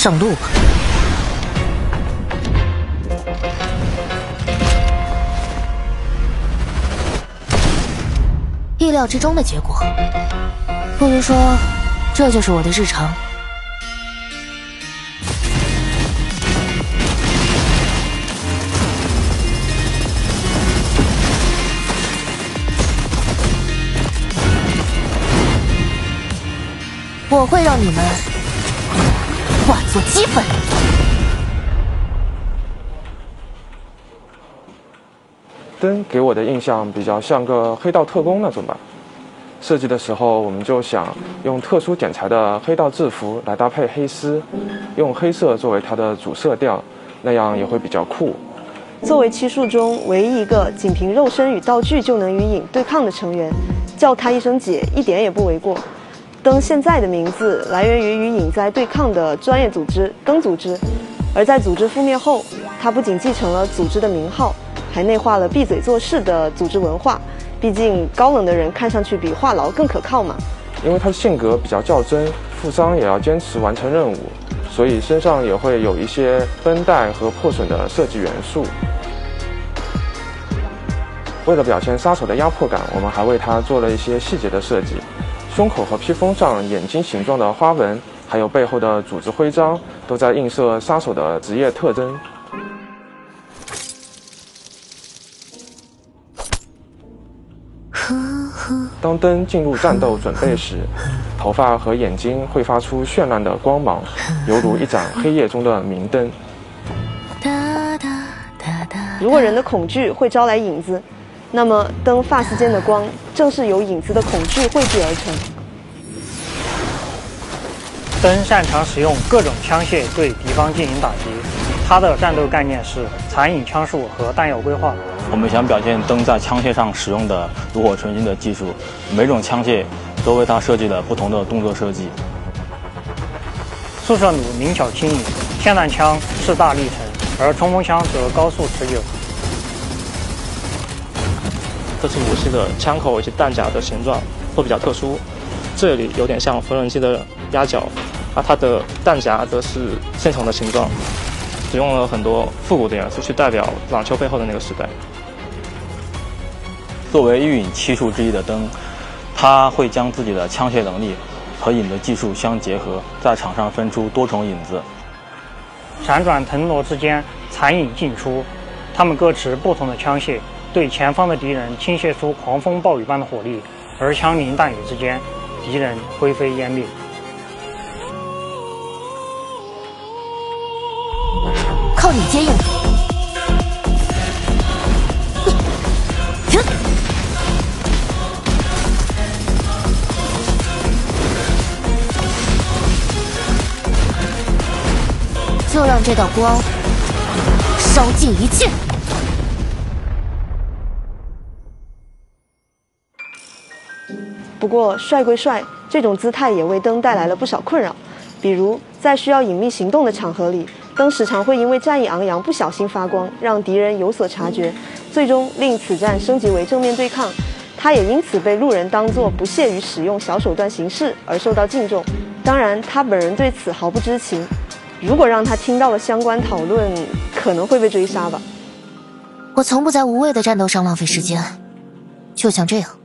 上路吧。意料之中的结果，不如说，这就是我的日常。我会让你们化作齑粉。 灯给我的印象比较像个黑道特工那种吧。设计的时候，我们就想用特殊剪裁的黑道制服来搭配黑丝，用黑色作为它的主色调，那样也会比较酷。 作为七术中唯一一个仅凭肉身与道具就能与影对抗的成员，叫他一声姐一点也不为过。灯现在的名字来源于与影在对抗的专业组织灯组织，而在组织覆灭后，他不仅继承了组织的名号，还内化了闭嘴做事的组织文化。毕竟高冷的人看上去比话痨更可靠嘛。 因为他性格比较较真，负伤也要坚持完成任务，所以身上也会有一些绷带和破损的设计元素。为了表现杀手的压迫感，我们还为他做了一些细节的设计。胸口和披风上眼睛形状的花纹，还有背后的组织徽章，都在映射杀手的职业特征。当灯进入战斗准备时，头发和眼睛会发出绚烂的光芒，犹如一盏黑夜中的明灯。 如果人的恐惧会招来影子，那么灯发丝间的光正是由影子的恐惧汇聚而成。 灯擅长使用各种枪械对敌方进行打击，他的战斗概念是残影枪术和弹药规划。 我们想表现灯在枪械上使用的炉火纯青的技术，每种枪械都为它设计了不同的动作设计。 速射弩灵巧轻盈，霰弹枪势大力沉，而冲锋枪则高速持久。 这次武器的枪口以及弹夹的形状都比较特殊，这里有点像缝纫机的压脚，而它的弹夹则是线虫的形状，使用了很多复古的元素去代表啷丘背后的那个时代。 作为御影七术之一的灯，他会将自己的枪械能力和影的技术相结合，在场上分出多重影子， 闪转腾挪之间，残影尽出。他们各持不同的枪械，对前方的敌人倾泻出狂风暴雨般的火力，而枪林弹雨之间，敌人灰飞烟灭。 靠你接应。就让这道光烧尽一切。 不过帅归帅，这种姿态也为灯带来了不少困扰。比如在需要隐秘行动的场合里，灯时常会因为战意昂扬不小心发光，让敌人有所察觉，最终令此战升级为正面对抗。他也因此被路人当作不屑于使用小手段行事而受到敬重。当然，他本人对此毫不知情。如果让他听到了相关讨论，可能会被追杀吧。 我从不在无谓的战斗上浪费时间，就像这样。